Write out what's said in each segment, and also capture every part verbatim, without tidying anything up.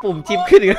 ปุ่มชิปขึ้นอีก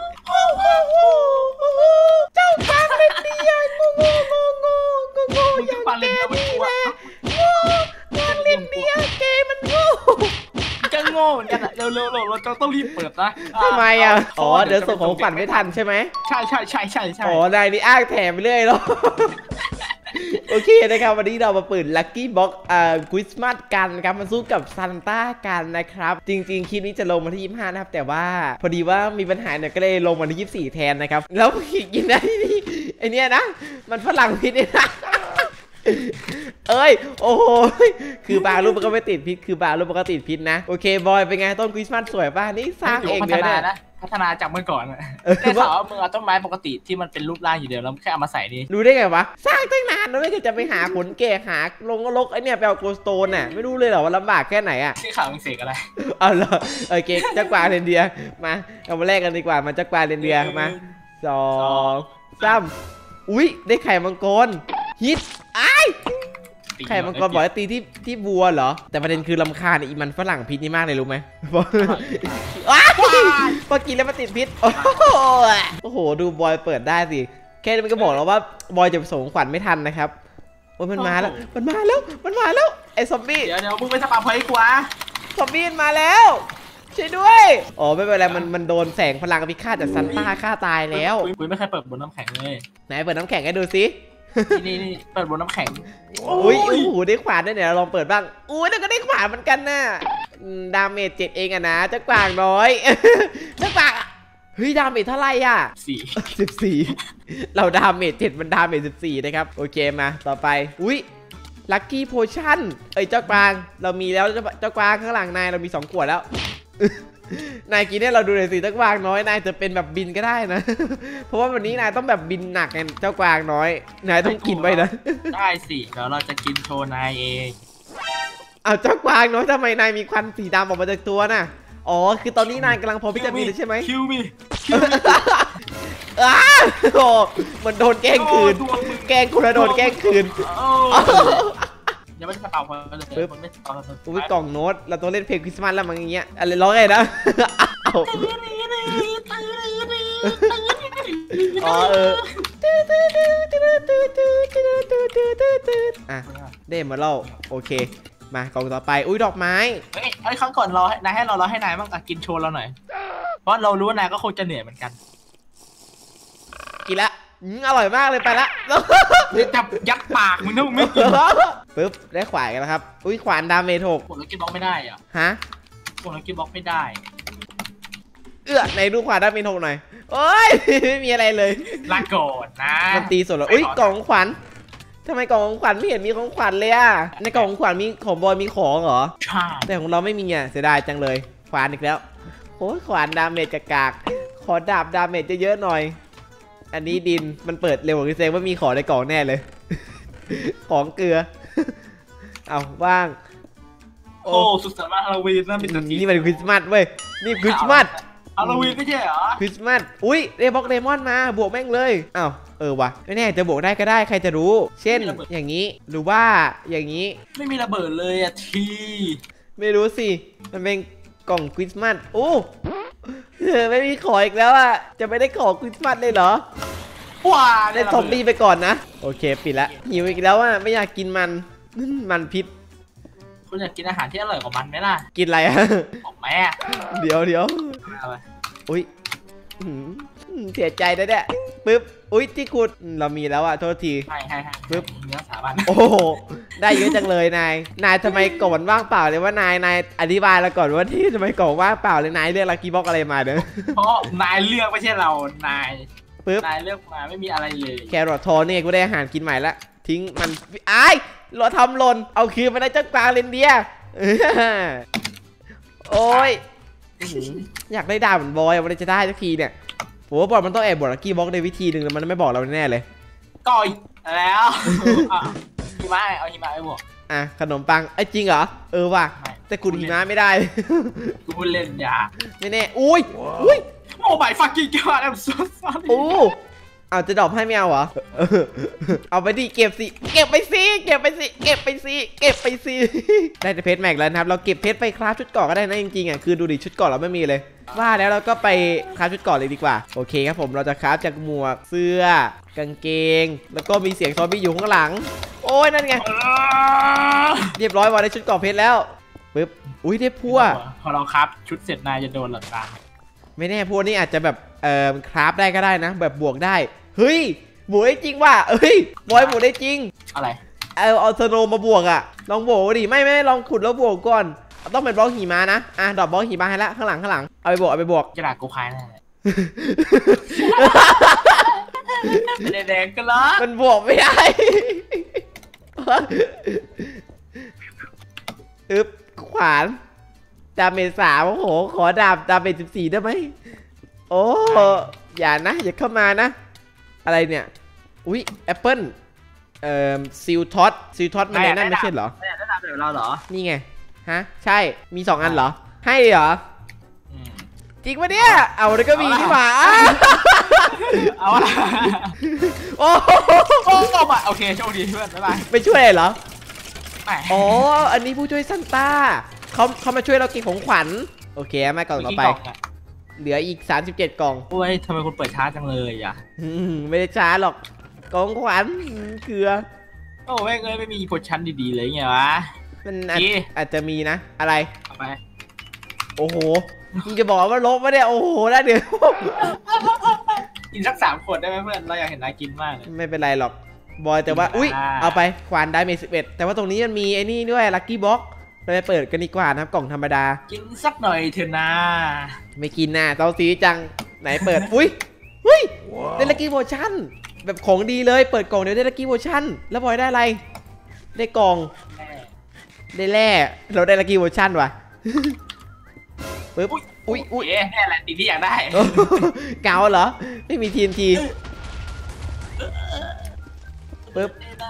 เจ้าปางเล่นเดียงงงงงงงงอย่างแกนี่แหละงงเล่นเดียเกมันโง่ก็โง่เหมือนกันอะเร็วๆเราจะต้องรีบเปิดนะทำไมอ่ะอ๋อเดี๋ยวส่งของฝันไม่ทันใช่ไหมใช่ใช่ใช่ใช่ใช่อ๋อนายนี่อ้างแถมไปเรื่อยหรอโอเคนะครับวันนี้เรามาเปิดลัคกี้บ็อกซ์อ่าคริสต์มาสกันครับมาสู้กับซานต้ากันนะครับจริงๆคลิปนี้จะลงวันที่ยี่สิบห้านะครับแต่ว่าพอดีว่ามีปัญหาเนี่ยก็เลยลงวันที่ยี่สิบสี่แทนนะครับแล้วกินได้นี่ไอเนี้ยนะมันฝรั่งพิษเนี่ยนะเอ้ยโอ้โหคือบางรูปมันก็ไม่ติดพิษคือบางรูปมันก็ติดพิษนะโอเคบอยเป็นไงต้นคริสต์มาสสวยป่ะนี่สร้างเองเลยเนี่ยพัฒนาจากเมื่อก่อนแต่ถามว่ามึงเอาต้นไม้ปกติที่มันเป็นรูปร่างอยู่เดียวแล้วแค่เอามาใส่นี่รู้ได้ไงวะสร้างตั้งนานแล้วไม่เคยจะไปหาขนแก่หาลงก็ลกไอเนี่ยไปเอาโกสโตนน่ะไม่รู้เลยเหรอว่าลำบากแค่ไหนอ่ะชื่อข่าวมึงเสกอะไรเอาเหรอโอเคเจ้ากวางเรนเดียมาเอามาแลกกันดีกว่ามาเจ้ากวางเรนเดียมาสองสามอุ้ยได้ไข่มังกรฮิตไอไข่มังกรบอกตีที่ที่บัวเหรอแต่ประเด็นคือลำคาญอีมันฝรั่งพิษนี่มากเลยรู้ไหมว้าวพอกินแล้วมันติดพิษโอ้โหดูบอยเปิดได้สิแค่มันก็บอกแล้วว่าบอยจะส่งขวัญไม่ทันนะครับโอ้ยมันมาแล้วมันมาแล้วมันมาแล้วไอ้ซอมบี้เดี๋ยวเดี๋ยวมึงไปสปาพอยต์กว่าซอมบี้มาแล้วช่วยด้วยอ๋อไม่เป็นไรมันมันโดนแสงพลังพิฆาตจากซันต้าฆ่าตายแล้วกูไม่เคยเปิดบนน้ำแข็งเลยไหนเปิดน้ำแข็งให้ดูสินี่นี่เปิดบนน้ำแข็งอุ้ยโอ้โหได้ขวานด้วยเนี่ยลองเปิดบ้างอุ้ยแล้วก็ได้ขวานเหมือนกันน่ะดาเมจเจ็ดเองอะนะเจ้ากวางน้อยเจ้ากวางเฮ้ยดาเมจเท่าไรอะสี่สิบสี่เราดาเมจเจ็ดมันดาเมจสิบสี่นะครับโอเคมาต่อไปอุ้ยลัคกี้โพชั่นเอ้ยเจ้ากวางเรามีแล้วเจ้ากวางข้างหลังนายเรามีสองขวดแล้วนายกินเนี่ยเราดูเลยสิเจ้ากวางน้อยนายจะเป็นแบบบินก็ได้นะเพราะว่าวันนี้นายต้องแบบบินหนักไงเจ้ากวางน้อยนายต้องกินไว้นะได้สิเดี๋ยวเราจะกินโชว์นายเองเอาเจ้ากวางน้อยทำไมนายมีควันสีดำออกมาจากตัวน่ะอ๋อคือตอนนี้นายกำลังพอพิจารณาใช่ไหมคิวมีอ้าโอ้มันโดนแกล้งคืนแกล้งคุณแล้วโดนแกล้งคืนยังไม่ได้สปาพอเลยมันไม่สปาเลยอุ้ยกล่องโน้ตเราต้องเล่นเพลงคริสต์มาสแล้วมันอย่างเงี้ยอะไรร้องไงนะอ๋อเอออ่ะได้มาเล่าโอเคมากล่องต่อไปอุ้ยดอกไม้เฮ้ยไอ้ครั้งก่อนเราให้นายให้เราเราให้นายบ้างกินโชว์เราหน่อยเพราะเรารู้ว่านายก็คงจะเหนื่อยเหมือนกันกินละอร่อยมากเลยไปละจับยัดปากมึงนะมึงไม่กินปึ๊บได้ขวานกันแล้วครับอุ้ยขวานดาเมจหกกดแล้วกินบล็อกไม่ได้อ่ะฮะกดแล้วกินบล็อกไม่ได้เอื้อในดูขวานดาเมจหกหน่อยโอ้ยไม่มีอะไรเลยลาโกดนะมันตีสดแล้วอุ้ยกล่องขวัญทำไมกล่องของขวัญไม่เห็นมีของขวัญเลยอ่ะในกล่องของขวัญมีของบอยมีของเหรอใช่แต่ของเราไม่มีอ่ะเสียดายจังเลยขวานอีกแล้วโอ้ยขวานดาเมจกากๆขอดาบดาเมจเยอะๆหน่อยอันนี้ดินมันเปิดเร็วกว่าที่แสดงว่ามีของในกล่องแน่เลยของเกลือเอาว่างโอ้สุดสัปดาห์ฮาโลวีนนะเป็นนี่มันคริสต์มาสเว้ยนี่คริสต์มาสฮาโลวีนไม่ใช่เหรอคริสต์มาสอุ้ยเรบ็อกเดมอนมาบวกแม่งเลยอ้าวเออวะไม่แน่จะบวกได้ก็ได้ใครจะรู้เช่นอย่างนี้หรือว่าอย่างนี้ไม่มีระเบิดเลยอะทีไม่รู้สิมันเป็นกล่องคริสต์มาสโอ้ไม่มีขออีกแล้วอ่ะจะไม่ได้ขอคริสต์มาสเลยเหรอว้าได้ซอมบี้ไปก่อนนะโอเคปิดละหิวอีกแล้วอ่ะไม่อยากกินมันมันพิษคุณอยากกินอาหารที่อร่อยกว่ามันไหมล่ะกินอะไรอ่ะของแม่เดี๋ยวเดี๋ยวอุ้ยเสียใจนะเนี่ยปึ๊บอุ้ยที่คุณเรามีแล้วอ่ะโทษทีใช่ใช่ปึ๊บเนื้อสาบันโอ้ได้เยอะจังเลยนายนายทำไมกล่องว่างเปล่าเลยว่านายนายอธิบายเราก่อนว่าที่ทำไมกล่องว่างเปล่าเลยนายเลือกลัคกี้บ็อกอะไรมาเด้อเพราะนายเลือกไม่ใช่เรานายปึ๊บนายเลือกมาไม่มีอะไรเลยแครอททอเนี่ยกูได้อาหารกินใหม่ละทิ้งมันไอ้เราทำหล่นเอาคืนมาได้เจ้ากวางเรนเดียโอ้ยอยากได้ดาบเหมือนบอยวันนี้จะได้สักทีเนี่ยโหบอลมันต้องแอบบอกลัคกี้บ็อกในวิธีหนึ่งมันไม่บอกเราแน่เลยก่อยแล้วหิมะเอาหิมะไปบวกอ่ะขนมปังไอ้จริงเหรอเออว่ะแต่คุณหิมะไม่ได้กูเล่นยาไม่แน่อุ้ยอุ้ยโอ้ใบฟักกิ้งเกอร์แล้วสุดๆโอ้เอาจะดรอปให้ไม่เอาเหรอเอาไปดิเก็บสิเก็บไปสิเก็บไปสิเก็บไปสิเก็บไปสิได้แต่เพชรแม็กแล้วนะครับเราเก็บเพชรไปคราฟชุดเกราะก็ได้นะจริงๆอ่ะคือดูดิชุดเกราะเราไม่มีเลยว่าแล้วเราก็ไปคราฟชุดเกราะเลยดีกว่าโอเคครับผมเราจะคราฟจากหมวกเสื้อกางเกงแล้วก็มีเสียงซอมบี้อยู่ข้างหลังโอ้ยนั่นไงเรียบร้อยวันได้ชุดเกราะเพชรแล้วปึ๊บอุ้ยได้พั่วพอเราครับชุดเสร็จนายจะโดนหลังตาไม่แน่พวกนี้อาจจะแบบเอ่อคราฟได้ก็ได้นะแบบบวกได้เฮ้ยบวกได้จริงว่ะเอ้ยบอยบวกได้จริงอะไรเอาเอาสโนมาบวกอ่ะลองบวกดิไม่ไม่ลองขุดแล้วบวกก่อนต้องเป็นบล็อกหิมะนะอ่ะดอกบล็อกหิมะให้ละข้างหลังข้างหลังเอาไปบวกเอาไปบวกกระดาษกูคายแน่เลยแดงๆกันละมันบวกไม่ได้อึ๊บขวานดาเมจสามโอ้โหขอดาบดาเมจสิบสี่ได้ไหมโอ้อย่านะอย่าเข้ามานะอะไรเนี่ยอุ๊ยแอปเปิ้ลเอ่อซิลท็อตซิลท็อตมันในนั่นไม่ใช่เหรอไม่ได้ดาบแบบเราเหรอนี่ไงฮะใช่มีสองอันเหรอให้เหรอจริงปะเนี่ยเอาแล้วก็มีที่มาเอาละโอ้โหตบอ่ะโอเคโชคดีเพื่อนบ๊ายบายไม่ช่วยเหรออ๋ออันนี้ผู้ช่วยซันต้าเขาเขามาช่วยเราเก็บของขวัญโอเคมากล่องต่อไปเหลืออีกสามสิบเจ็ดกล่องโอ้ยทำไมคุณเปิดช้าจังเลยอ่ะไม่ได้ช้าหรอกกล่องขวัญเกลือโอ้แม่งเลยไม่มีโพชั่นดีๆเลยไงวะมันอาจจะมีนะอะไรเอาไปโอ้โหมึงจะบอกว่าลบไม่ได้โอ้โหแล้วเดี๋ยวกินสักสามขวดได้ไหมเพื่อนเราอยากเห็นนายกินมากเลยไม่เป็นไรหรอกบอยแต่ว่าอุ้ยเอาไปขวานได้เมจสิบเอ็ดแต่ว่าตรงนี้มันมีไอ้นี่ด้วยลัคกี้บ็อกเราไปเปิดกันดีกว่านะครับกล่องธรรมดากินสักหน่อยเถอะนะไม่กินน่ะเต้าซีจังไหนเปิดอุ้ยอุ้ยได้ลัคกี้โพชั่นแบบของดีเลยเปิดกล่องเดี๋ยวได้ลัคกี้โพชั่นแล้วบอยได้อะไรได้กล่องได้แร่เราได้ลัคกี้โพชั่นว่ะปึ๊บอุ้ยอุ้ยนี่แหละสิ่งที่อยากได้เกาเหรอไม่มีทีนทีปึ๊บ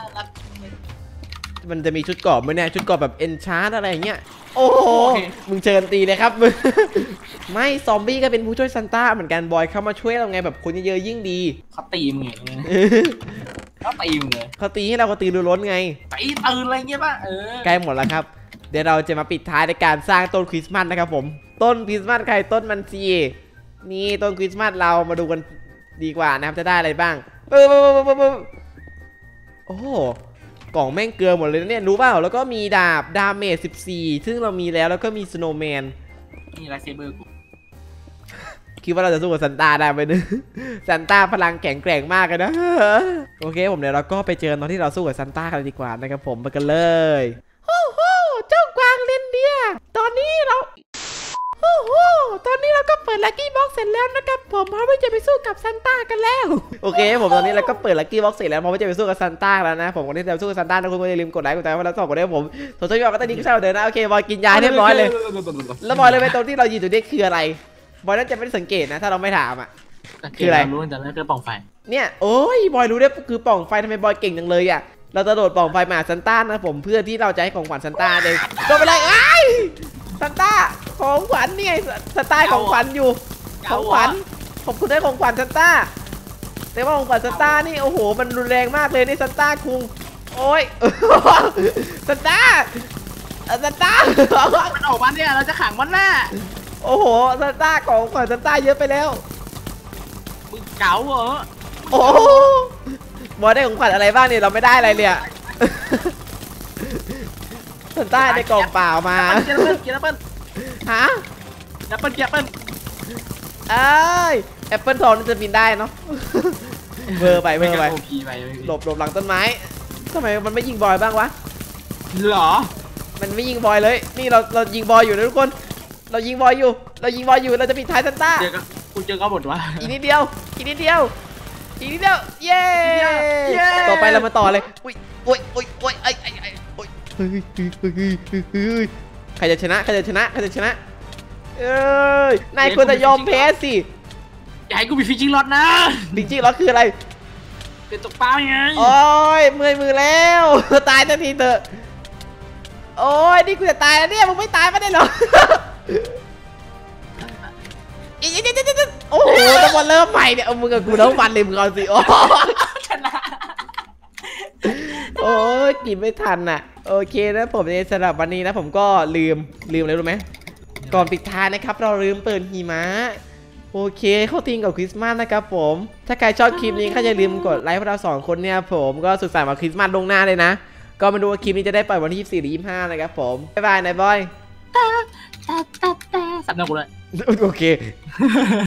มันจะมีชุดเกราะไหมเนี่ยชุดเกราะแบบเอนชาร์ดอะไรอย่างเงี้ยโอ้โหมึงเชิญตีเลยครับมึงไม่ซอมบี้ก็เป็นผู้ช่วยซันต้าเหมือนกันบอยเข้ามาช่วยเราไงแบบคนเยอะๆยิ่งดีเขาตีมึงไงเขาตีมึงเลยเขาตีให้เราก็ตีรุนล้นไงตีตื่นอะไรเงี้ยป่ะเออใกล้หมดแล้วครับเดี๋ยวเราจะมาปิดท้ายในการสร้างต้นคริสต์มาสนะครับผมต้นคริสต์มาสใครต้นมันซีนี่ต้นคริสต์มาสเรามาดูกันดีกว่านะครับจะได้อะไรบ้างปึ๊บโอ้กล่องแม่งเกลือหมดเลยเนี่ยรู้เปล่าแล้วก็มีดาบดาเมจสิบสี่ซึ่งเรามีแล้วแล้วก็มีสโนว์แมนนี่ไลท์เซเบอร์กูคิดว่าเราจะสู้กับซันต้าได้ไหมเนี่ยซันต้าพลังแข็งแกร่งมากเลยนะโอเคผมเดี๋ยวเราก็ไปเจอตอนที่เราสู้กับซันต้ากันดีกว่านะครับผมไปกันเลยโอ้โหเจ้ากวางเรนเดียร์ตอนนี้เราโอ้โหตอนนี้เราก็เปิดลัคกี้บ็อกซ์เสร็จแล้วนะครับผมพร้อมที่จะไปสู้กับซันต้ากันแล้วโอเคผมตอนนี้เราก็เปิดลัคกี้บ็อกซ์เสร็จแล้วพร้อมที่จะไปสู้กับซันต้าแล้วนะผมวันนี้จะสู้กับซันต้าทุกคนก็อย่าลืมกดไลค์กดติดตามแล้วสองคนด้วยผมสนใจอยากก็ต้องดิ้งใช่เดินนะโอเคบอยกินยาเรียบร้อยเลยแล้วบอยเลยไปตรงที่เรายืนอยู่นี่คืออะไรบอยน่าจะไม่ได้สังเกตนะถ้าเราไม่ถามอ่ะคืออะไรรู้แต่แล้วก็ปล่องไฟเนี่ยโอ้ยบอยรู้ได้คือปล่องไฟทำไมบอยเก่งจังเลยอ่ะเราจะโดดปล่องไฟมาซันต้านะผมเพื่อที่เราจะให้ของขวัญซันต้าเองโดดไปเลยไอ้ซันต้าของขวัญนี่ไงซันต้าของขวัญอยู่ของขวัญขอบคุณได้ของขวัญซันต้าแต่ว่าของขวัญซันต้านี่โอ้โหมันรุนแรงมากเลยนี่ซันต้าคุงโอ้ยซันต้าซันต้ามันออกมาเนี่ยเราจะขังมันแน่โอ้โหซันต้าของขวัญซันต้าเยอะไปแล้วมึงเก๋าเหรอโอ้บอยได้ของขวัญอะไรบ้างเนี่ยเราไม่ได้อะไรเลยซันต้าได้กล่องเปล่ามาเกียร์เปิ้ลเกียร์เปิ้ลฮะแอปเปิ้ลเกียร์เปิ้ลเอ้ยแอปเปิ้ลทองนี่จะบินได้เนาะเบอร์ไปเบอร์ไปหลบหลบหลังต้นไม้ทำไมมันไม่ยิงบอยบ้างวะหรอมันไม่ยิงบอยเลยนี่เราเรายิงบอยอยู่นะทุกคนเรายิงบอยอยู่เรายิงบอยอยู่เราจะปิดท้ายซันต้าเจอกูเจอเขาหมดวะอีกนิดเดียวอีกนิดเดียวอีกนิดเดียวเย้ต่อไปเรามาต่อเลยอุ้ยอุ้ยอุ้ยอุ้ยไอ้ไอ้ไอ้อุ้ยใครจะชนะใครจะชนะใครจะชนะเอ้ยนายควรจะยอมแพ้สิอย่าให้กูมีฟิชชิ่งล็อตนะฟิชชิ่งล็อตคืออะไรเป็นตกปลาไงโอ้ยเมื่อยมือแล้วตายทันทีเถอะโอ้ยนี่กูจะตายแล้วเนี่ยมึงไม่ตายไม่ได้หรออีกนิดนิดนิดโอ้โหต้องมาเริ่มใหม่เนี่ยเอามึงกับกูต้องฟันเลยมึงเอาสิโอ้ชนะโอ้ยกินไม่ทันน่ะโอเคนะผมในสำหรับวันนี้นะผมก็ลืมลืมอะไรรู้ไหมก่อนปิดท้ายนะครับเราลืมเปิดหิมะโอเคเข้าทีมกับคริสต์มาสนะครับผมถ้าใครชอบคลิปนี้ก็อย่าลืมกดไลค์พวกเราสองคนเนี่ยผมก็สุขสันต์วันคริสต์มาสล่วงหน้าเลยนะก็มาดูว่าคลิปนี้จะได้ปล่อยวันที่ยี่สิบสี่หรือยี่สิบห้านะครับผมบ๊ายบายนายบอยสับหน้ากูเลยโอเค